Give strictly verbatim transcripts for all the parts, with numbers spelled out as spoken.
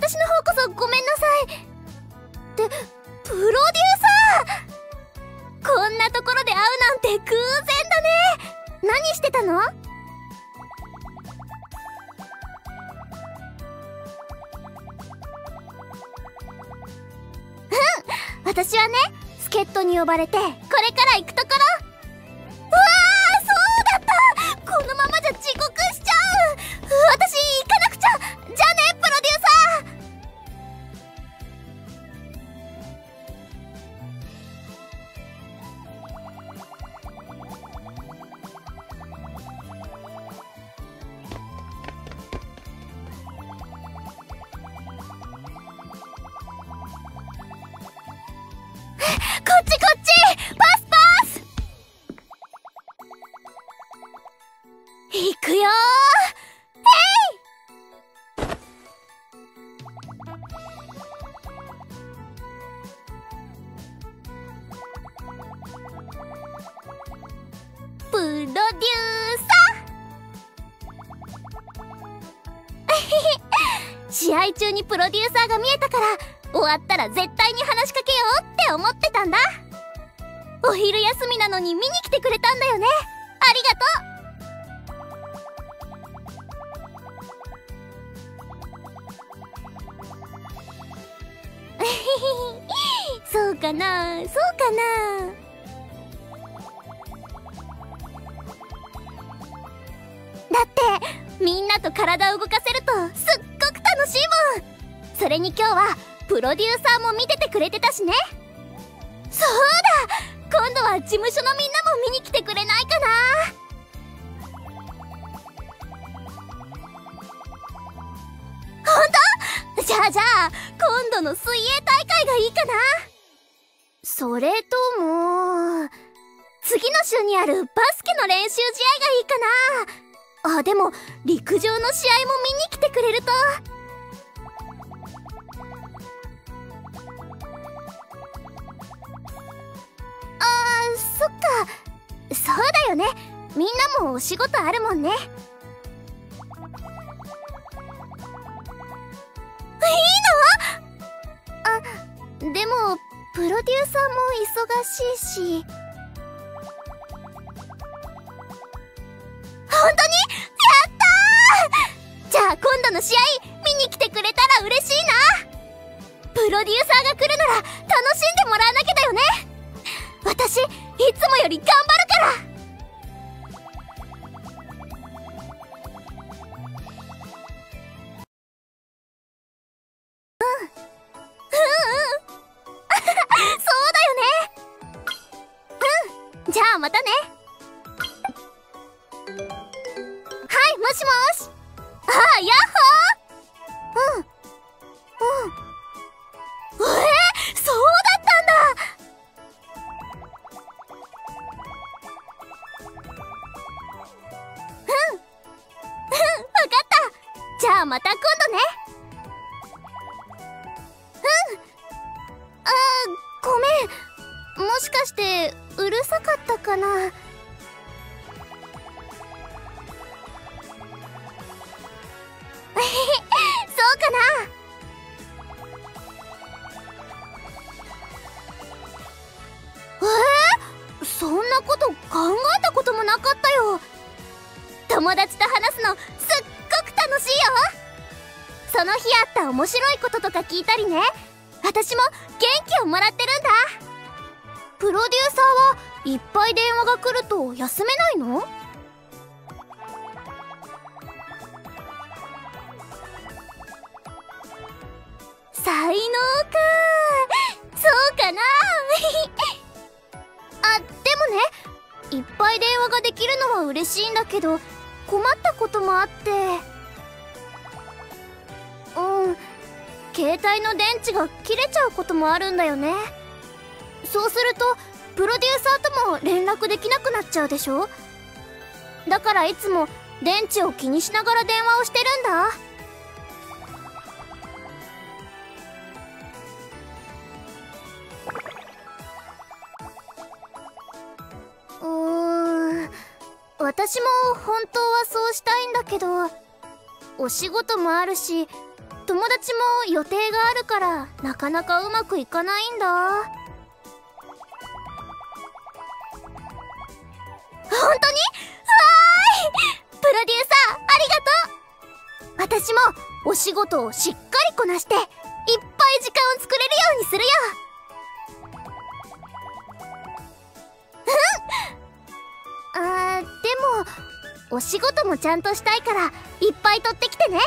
私の方こそごめんなさい。ってプロデューサー、こんなところで会うなんて偶然だね。何してたの？私はね、助っ人に呼ばれてこれから行くところ。うわー、そうだった。このままじゃ遅刻しちゃう。私行かなくちゃ。じゃあね、プロデューサー。こっちこっち、パスパス。行くよー。へい。プロデューサー試合中にプロデューサーが見えたから、終わったら絶対に話しかけようって思ってたんだ。お昼休みなのに見に来てくれたんだよね。ありがとう。そうかな、そうかな。だってみんなと体を動かせるとすっごく楽しいもん。それに今日はプロデューサーも見ててくれてたしね。そうだ、今度は事務所のみんなも見に来てくれないかな。ほんと？じゃあじゃあ今度の水泳大会がいいかな。それとも次の週にあるバスケの練習試合がいいかな。あ、でも陸上の試合も見に来てくれると。あー、そっか、そうだよね。みんなもお仕事あるもんね。いいの？あ、でもプロデューサーも忙しいし。本当に？やったー！じゃあ今度の試合見に来てくれたら嬉しいな。プロデューサーが来るなら楽しんでもらわなきゃだよね。私いつもより頑張るから。うんうんうんそうだよね。うん、じゃあまたね。はい、もしもし。ああ、ヤッホー。うんうん。えー、そうだったんだ。うんうん、わかった。じゃあまた今度ね。うん。あー、ごめん、もしかしてうるさかったかな。そうかな。えー、そんなこと考えたこともなかったよ。友達と話すのすっごく楽しいよ。その日あった面白いこととか聞いたりね。私も元気をもらってるんだ。プロデューサーはいっぱい電話が来ると休めないの？才能か。そうかな。あ、でもね、いっぱい電話ができるのは嬉しいんだけど、困ったこともあって。うん、携帯の電池が切れちゃうこともあるんだよね。そうするとプロデューサーとも連絡できなくなっちゃうでしょ。だからいつも電池を気にしながら電話をしてるんだ。うーん、私も本当はそうしたいんだけど、お仕事もあるし友達も予定があるからなかなかうまくいかないんだ。本当に？わーい！プロデューサーありがとう。私もお仕事をしっかりこなしていっぱい時間を作れるようにするよ。うん。あー、でもお仕事もちゃんとしたいからいっぱい取ってきてね。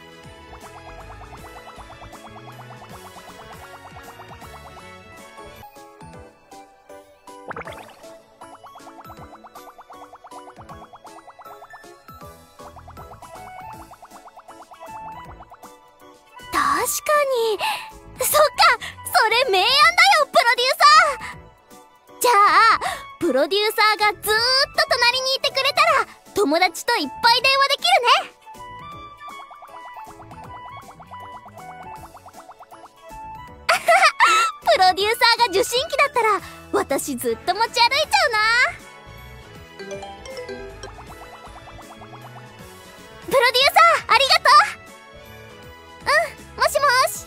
確かに。そっか、それ明暗だよ、プロデューサー。じゃあプロデューサーがずーっと隣にいてくれたら友達といっぱい電話できるね。プロデューサーが受信機だったら私ずっと持ち歩いちゃうな。プロデューサーありがとう。うん、もしもし。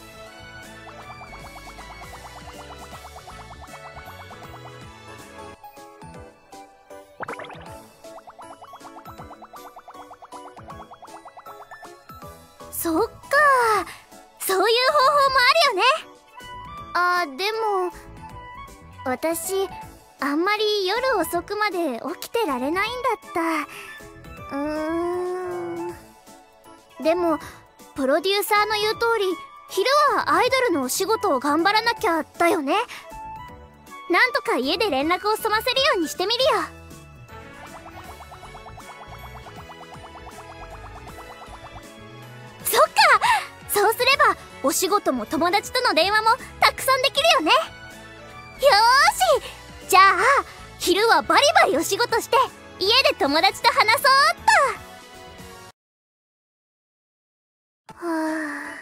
そっか、そういう方法もあるよね。あ、でも私あんまり夜遅くまで起きてられないんだった。うーん。でもプロデューサーの言う通り昼はアイドルのお仕事を頑張らなきゃだよね。なんとか家で連絡を済ませるようにしてみるよ。そっか、そうすればお仕事も友達との電話もたくさんできるよね。よーし、じゃあ昼はバリバリお仕事して家で友達と話そうっと。はあ。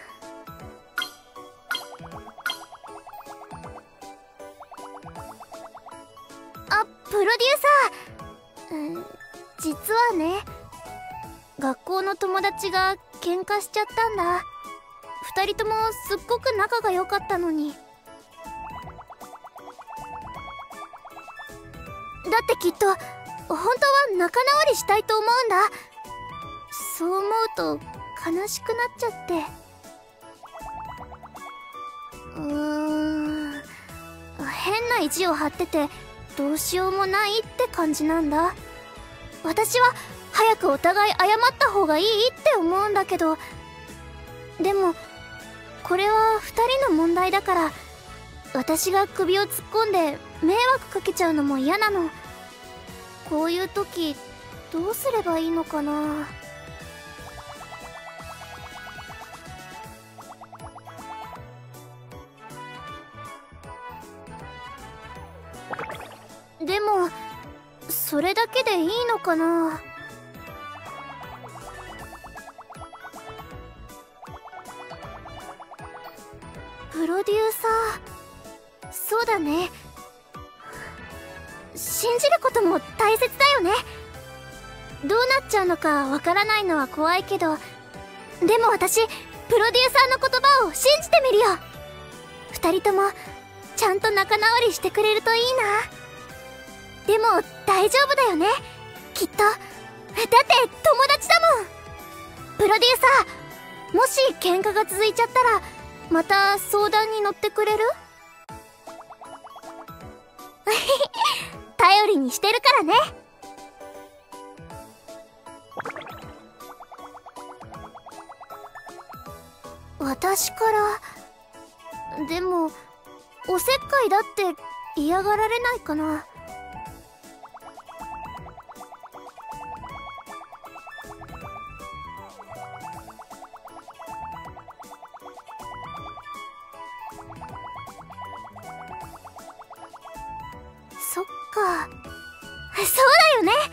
あ、プロデューサー、うん、実はね、学校の友達が喧嘩しちゃったんだ。二人ともすっごく仲が良かったのに。だってきっと本当は仲直りしたいと思うんだ。そう思うと悲しくなっちゃって。うーん、変な意地を張っててどうしようもないって感じなんだ。私は早くお互い謝った方がいいって思うんだけど、でもこれは二人の問題だから私が首を突っ込んで迷惑かけちゃうのも嫌なの。こういう時どうすればいいのかな。でもそれだけでいいのかな。プロデューサー、そうだね。信じることも大切だよね。どうなっちゃうのかわからないのは怖いけど、でも私プロデューサーの言葉を信じてみるよ。二人ともちゃんと仲直りしてくれるといいな。でも大丈夫だよね、きっと。だって友達だもん。プロデューサー、もし喧嘩が続いちゃったらまた相談に乗ってくれる？頼りにしてるからね。私から。でもおせっかいだって嫌がられないかな。そっか、そうだよね。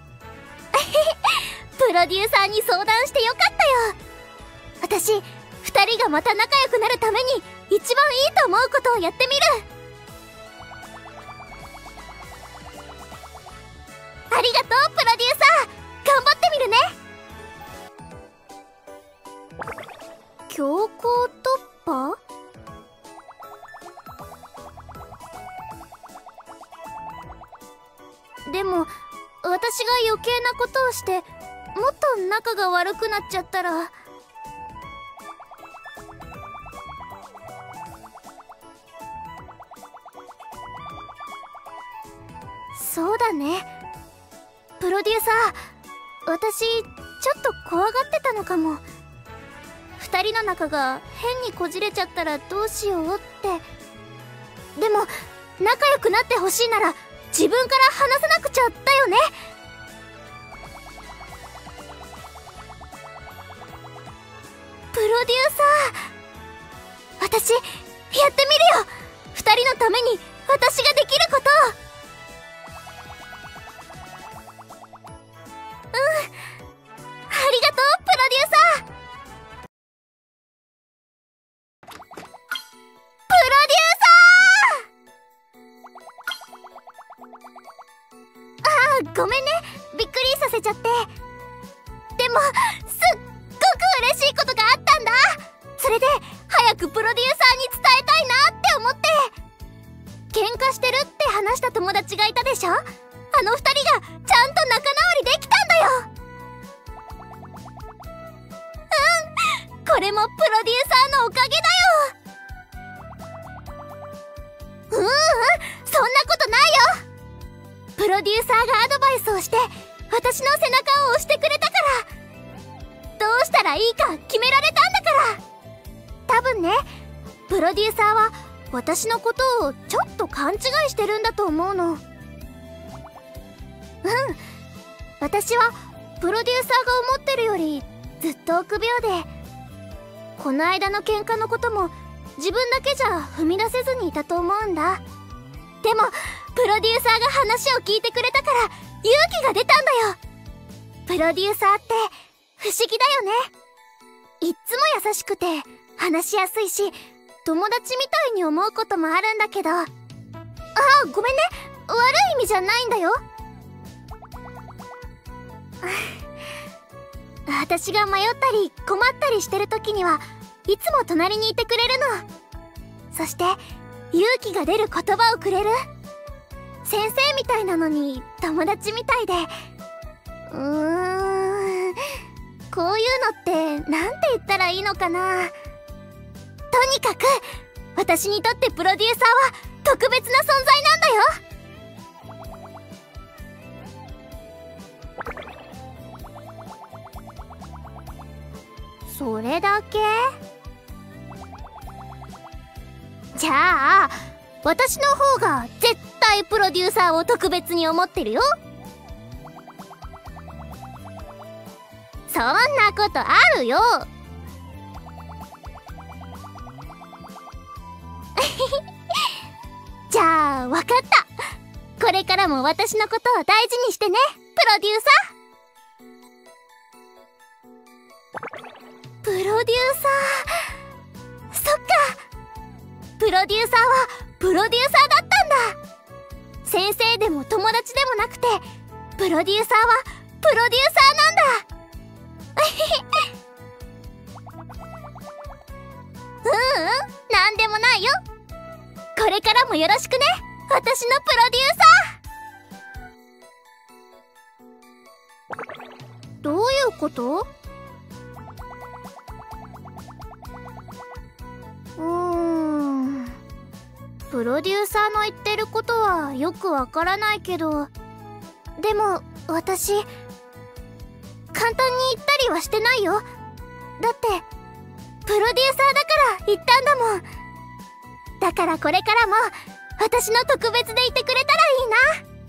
プロデューサーに相談してよかったよ。私二人がまた仲良くなるために一番いいと思うことをやってみる。ありがとうプロデューサー、頑張ってみるね。 強行突破？でも私が余計なことをしてもっと仲が悪くなっちゃったら。そうだね、プロデューサー、私ちょっと怖がってたのかも。二人の仲が変にこじれちゃったらどうしようって。でも仲良くなってほしいなら自分から話さなくちゃだよね。プロデューサー、私やってみるよ。二人のために私ができることを。うん、ありがとうプロデューサー。プロデューサー、ああごめんね、びっくりさせちゃって。でもすっごく嬉しいことがあったんだ。それで早くプロデューサーに伝えたいなって思って。喧嘩してるって話した友達がいたでしょ。あの二人がちゃんと仲直りできたんだよ。うん、これもプロデューサーのおかげだよ。ううん、そんなことないよ。プロデューサーがアドバイスをして私の背中を押してくれたから、どうしたらいいか決められたんだから。多分ね、プロデューサーは私のことをちょっと勘違いしてるんだと思うの。うん、私はプロデューサーが思ってるよりずっと臆病で、この間の喧嘩のことも自分だけじゃ踏み出せずにいたと思うんだ。でもプロデューサーが話を聞いてくれたから勇気が出たんだよ。プロデューサーって不思議だよね。いっつも優しくて話しやすいし、友達みたいに思うこともあるんだけど。ああごめんね、悪い意味じゃないんだよ。私が迷ったり困ったりしてる時にはいつも隣にいてくれるの。そして勇気が出る言葉をくれる。先生みたいなのに友達みたいで、うーん、こういうのってなんて言ったらいいのかな。とにかく私にとってプロデューサーは特別な存在なんだよ。それだけ？じゃあ私の方が絶対プロデューサーを特別に思ってるよ。そんなことあるよ。じゃあ分かった。これからも私のことを大事にしてね、プロデューサー。プロデューサー、そっか。プロデューサーはプロデューサーだったんだ。先生でも友達でもなくて、プロデューサーはプロデューサーなんだ。ううん、なんでもないよ。これからもよろしくね、私のプロデューサー。どういうこと？うーん、プロデューサーの言ってることはよくわからないけど、でも私簡単に言ったりはしてないよ。だってプロデューサーだから言ったんだもん。だからこれからも私の特別でいてくれたらいいな。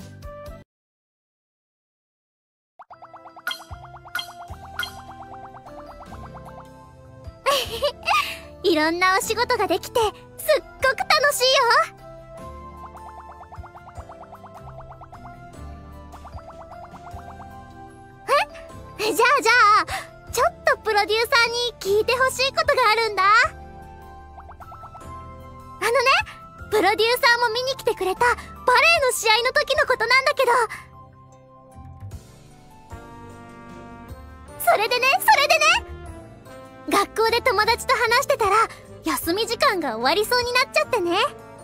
いろんなお仕事ができてすっごく楽しいよ。え？じゃあじゃあちょっとプロデューサーに聞いてほしいことがあるんだ。あのね、プロデューサーも見に来てくれたバレエの試合の時のことなんだけど、それでねそれでね学校で友達と話してたら休み時間が終わりそうになっちゃってね。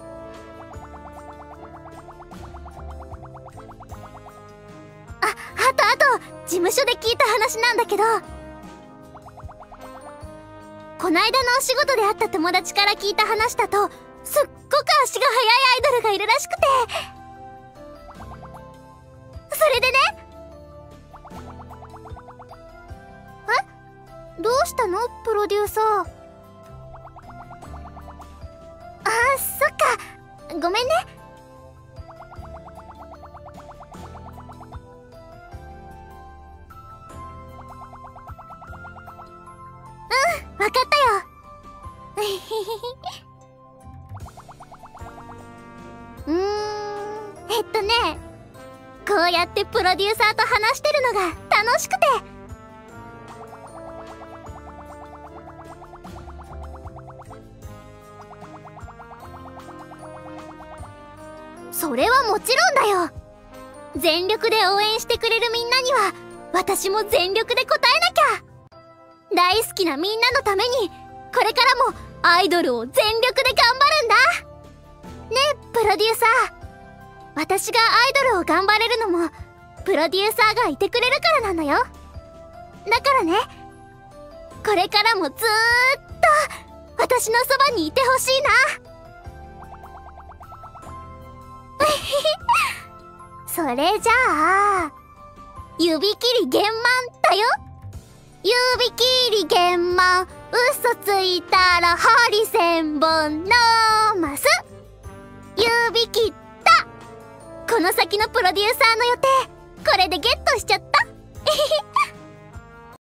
あ、あとあと事務所で聞いた話なんだけど、こないだのお仕事で会った友達から聞いた話だと、すっごく足が速いアイドルがいるらしくて、それでね。え？どうしたのプロデューサー。あー、そっか、ごめんね。うん、わかったよ。うーん、えっとね、こうやってプロデューサーと話してるのが楽しくて。それはもちろんだよ。全力で応援してくれるみんなには私も全力で応えなきゃ。大好きなみんなのためにこれからもアイドルを全力で頑張るんだ。ねえプロデューサー、私がアイドルを頑張れるのもプロデューサーがいてくれるからなんだよ。だからね、これからもずーっと私のそばにいてほしいな。それじゃあ指切り弦満だよ。指切り弦満、嘘ついたら針千本のます。指切った。この先のプロデューサーの予定これでゲットしちゃった。